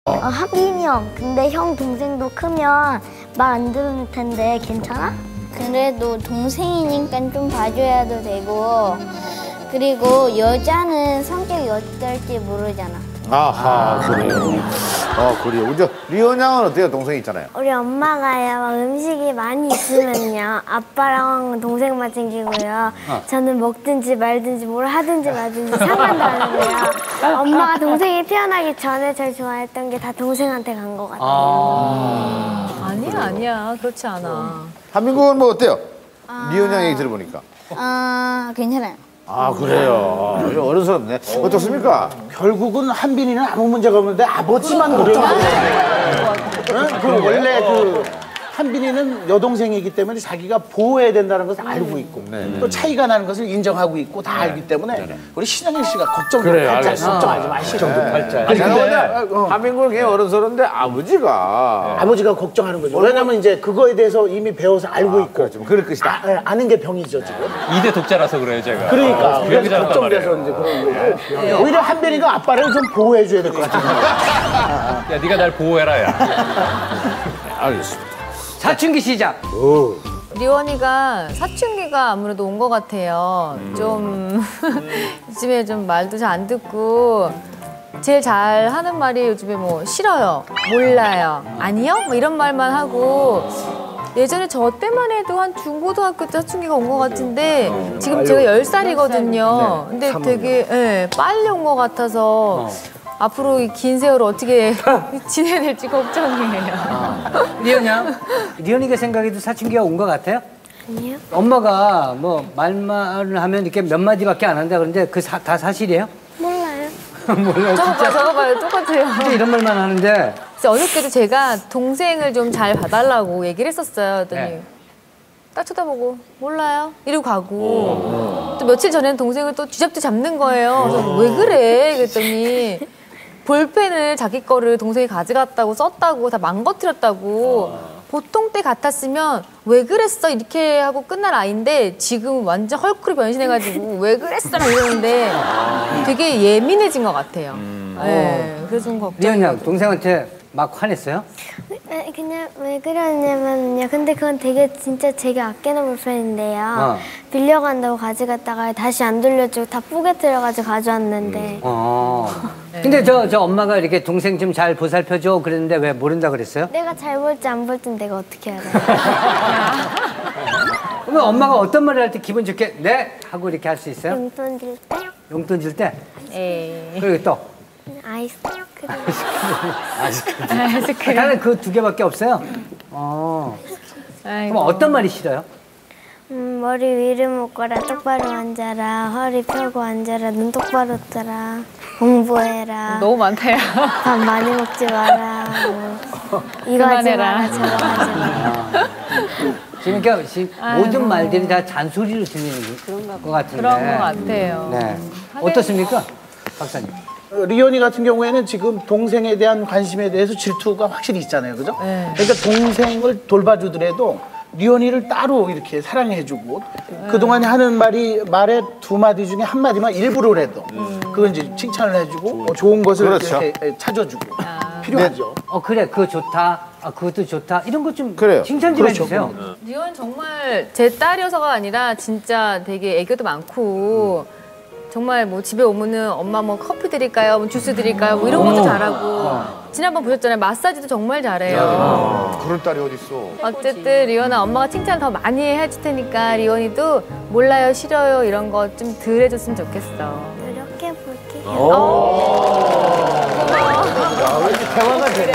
하빈이 형. 근데 형 동생도 크면 말 안 들을 텐데 괜찮아? 그래도 동생이니까 좀 봐줘야도 되고 그리고 여자는 성격이 어떨지 모르잖아. 아하, 그래요. 그래요. 이제 리온 양은 어때요? 동생 있잖아요. 우리 엄마가요, 막 음식이 많이 있으면요, 아빠랑 동생만 챙기고요. 저는 먹든지 말든지 뭘 하든지 말든지 상관도 안 하고요. 엄마가 동생이 태어나기 전에 제일 좋아했던 게 다 동생한테 간 것 같아요. 아니야. 그렇지 않아. 한민국은 뭐 어때요? 리온 양 얘기 들어보니까. 괜찮아요. 아, 그래요. 좀 어른스럽네. 어떻습니까? 결국은 한빈이는 아무 문제가 없는데 아버지만 걱정하고 있어요. 그 원래 그 한빈이는 여동생이기 때문에 자기가 보호해야 된다는 것을 알고 있고 또 차이가 나는 것을 인정하고 있고 다 알기 때문에 우리 신영일 씨가 걱정 좀 팔자. 걱정하지 마시죠. 근데 한민국은 굉장히 어른스러운데 아버지가 걱정하는 거죠. 왜냐면 이제 그거에 대해서 이미 배워서 알고 있고 그렇죠. 그럴 것이다. 아는 게 병이죠 지금. 2대 독자라서 그래요 제가. 그러니까 그래서 걱정돼서 걱정돼서 이제 그런 거고 오히려 한빈이가 아빠를 좀 보호해줘야 될 것 같아요. 야 네가 날 보호해라 야. 알겠습니다. 사춘기 시작. 리원이가 사춘기가 아무래도 온 것 같아요. 좀 요즘에 좀 말도 잘 안 듣고 제일 잘 하는 말이 요즘에 뭐 싫어요, 몰라요, 아니요? 뭐 이런 말만 하고 예전에 저 때만 해도 한 중고등학교 때 사춘기가 온 것 같은데 지금 제가 10살이거든요. 근데 되게 빨리 온 것 같아서 앞으로 이 긴 세월을 어떻게 지내야 될지 걱정이에요. 리언이가 생각해도 사춘기가 온 것 같아요? 아니요. 엄마가 뭐 말을 하면 이렇게 몇 마디밖에 안 한다 그러는데 그 다 사실이에요? 몰라요. 몰라 저거 봐요. 똑같아요. 진짜 이런 말만 하는데 그래서 어저께도 제가 동생을 좀 잘 봐달라고 얘기를 했었어요. 그랬더니 딱 쳐다보고 몰라요 이러고 가고 또 며칠 전에는 동생을 또 쥐잡듯 잡는 거예요. 그래서 왜 그래? 그랬더니 볼펜을 자기 거를 동생이 가져갔다고 썼다고 다 망가뜨렸다고 보통 때 같았으면 왜 그랬어? 이렇게 하고 끝날 아이인데 지금 완전 헐크로 변신해가지고 왜 그랬어? 막 이러는데 되게 예민해진 것 같아요. 네, 그래서 좀 걱정이 리언이 동생한테 막 화냈어요? 그냥 왜 그러냐면요. 근데 그건 되게 진짜 제가 아끼는 볼펜인데요. 빌려간다고 가져갔다가 다시 안 돌려주고 다 뿌개뜨려가지고 가져왔는데. 근데 저 엄마가 이렇게 동생 좀 잘 보살펴줘 그랬는데 왜 모른다 그랬어요? 내가 잘 볼지 안 볼지 내가 어떻게 알아요? 그러면 엄마가 어떤 말을 할 때 기분 좋게 네? 하고 이렇게 할 수 있어요? 용돈 줄 때? 용돈 줄 때? 에이. 그리고 또? 아이스크림. 나는 그 두 개밖에 없어요. 그럼 어떤 말이 싫어요? 머리 위를 묶어라, 똑바로 앉아라, 허리 펴고 앉아라, 눈 똑바로 뜨라, 공부해라. 너무 많다요. 밥 많이 먹지 마라. 뭐, 이거 하지 마라, 저거 하지 마라. 지금 그러니까 모든 말들이 다 잔소리로 들리는 것 같은데. 그런 것 같아요. 네. 어떻습니까, 박사님? 리온이 같은 경우에는 지금 동생에 대한 관심에 대해서 질투가 확실히 있잖아요, 그죠? 그러니까 동생을 돌봐주더라도 리온이를 따로 이렇게 사랑해주고 그동안에 하는 말에 두 마디 중에 한 마디만 일부러라도 그건 이제 칭찬을 해주고 좋은 것을 그렇죠. 이렇게 찾아주고 필요하죠. 그래, 그거 좋다. 그것도 좋다. 이런 거 좀 그래요. 칭찬 좀 그렇죠. 해주세요. 리온 정말 제 딸이어서가 아니라 진짜 되게 애교도 많고 정말 뭐 집에 오면은 엄마 뭐 커피 드릴까요? 뭐 주스 드릴까요? 뭐 이런 것도 잘하고 지난번 보셨잖아요. 마사지도 정말 잘해요. 그런 딸이 어딨어. 어쨌든 리온아 엄마가 칭찬 더 많이 해줄 테니까 리온이도 몰라요, 싫어요 이런 거 좀 덜 해줬으면 좋겠어. 노력해볼게요. 왜 이렇게 대화가 되네.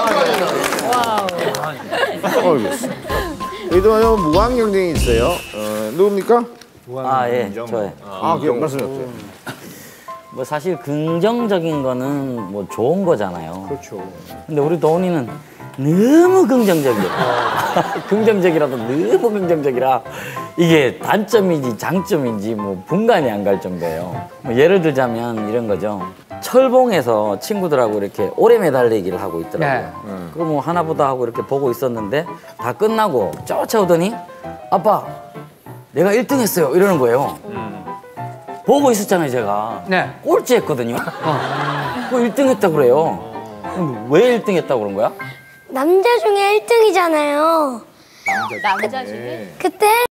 와우. 알겠습니다. 여기도 무한 경쟁이 있어요. 누굽니까? 예, 저요. 기억 말씀이 없어요. 뭐 사실 긍정적인 거는 뭐 좋은 거잖아요. 그렇죠. 근데 우리 도훈이는 너무 긍정적이에요. 긍정적이라도 너무 긍정적이라 이게 단점인지 장점인지 뭐 분간이 안 갈 정도예요. 뭐 예를 들자면 이런 거죠. 철봉에서 친구들하고 이렇게 오래 매달리기를 하고 있더라고요. 그거 뭐 하나보다 하고 이렇게 보고 있었는데 다 끝나고 쫓아오더니 아빠 내가 1등 했어요 이러는 거예요. 보고 있었잖아요 제가. 네. 꼴찌 했거든요. 그 1등 했다 그래요. 왜 1등 했다고 그런 거야? 남자 중에 1등이잖아요. 남자 중에? 그때